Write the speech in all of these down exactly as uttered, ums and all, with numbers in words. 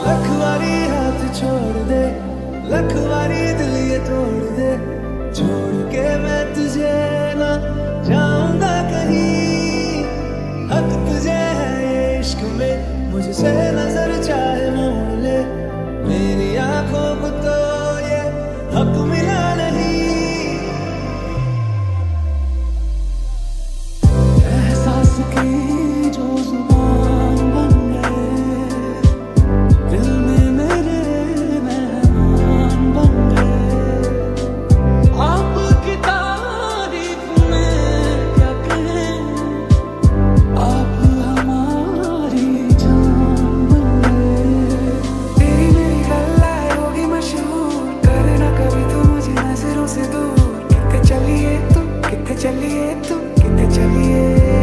लखवारी हाथ छोड़ दे, लखवारी दिल ये तोड़ दे, छोड़ के मैं तुझे ना जाऊंगा कहीं। हक तुझे है ये इश्क में, मुझसे नजर चाहे मोड़ ले, मेरी आंखों को तो ये हक मिला नहीं। एहसास की जो जुबान बन गए, दिल में मेरे मेहमान बन गए। आपकी तारीफ में क्या कहें, आप हमारी जान बन गए। तेरी मेरी गल्लाएं होगी मशहूर, करना कभी तो मुझे नजरों से दूर। कितने चलिए तुम, कितने चलिए तुम, कितने चलिए।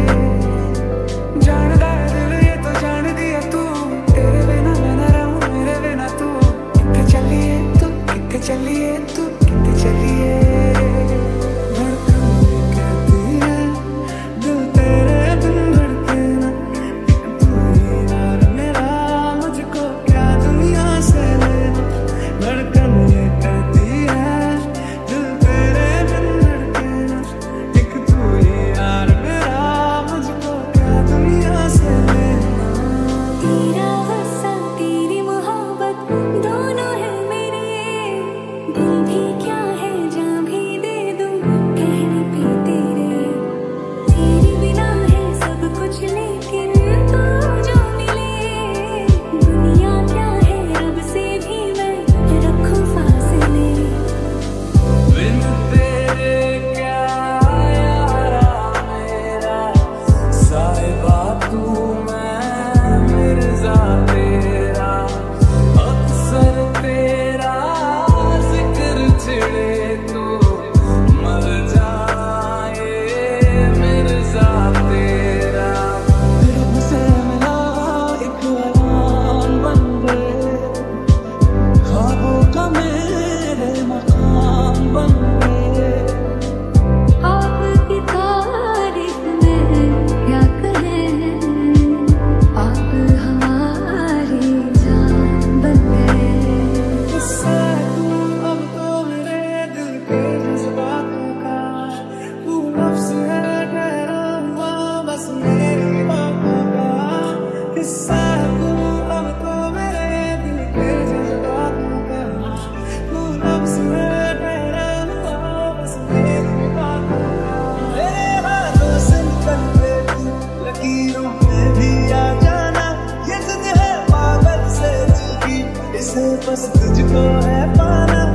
जानदा है दिल ये तो जान दिया तू, तेरे बिना मैं न रहूं मेरे बिना तू। कितने चलिए तुम, कितने चलिए तुम, कितने चलिए। धड़कन ये कहती है दिल तेरे बिन धड़के ना, तू ही यार मेरा मुझको क्या दुनिया से लेना। धड़कन ये कहती है दिल तेरे बिन धड़के ना, एक तू ही यार मेरा मुझको क्या दुनिया से लेना। तेरा गुस्सा तेरी मोहब्बत दोनों है मेरे, दिल भी क्या है जान भी दे दूं कहने पे तेरे। तेरे बिना है सब कुछ लेकिन तू जो मिले, दुनिया क्या है रब से भी मैं रखूं फासले। बिन तेरे क्या यारा मेरा, साहिबा तू मैं मिर्जा तेरा। अक्सर तेरा जिक्र छिड़े तो मर जाए मिर्जा तेरा। रब से मिला एक अरमान बन गए, ख्वाबों का मेरे मकान बन गए। आपकी तारीफ में क्या कहें, आप हमारी जान बन गए। किस्सा है तू अब तो मेरे दिल के जज्बातों का, तू लफ्ज़ है ठहरा हुआ बस मेरी बातों का। किस्सा है तू अब तो मेरे दिल के जज्बातों का, तू लफ्ज़ है ठहरा हुआ बस मेरी बातों का। मेरे हाथों से निकल ले तू, लकीरों में भी आ जाना। ये जिद है पागल से दिल की, इसे बस तुझको है पाना।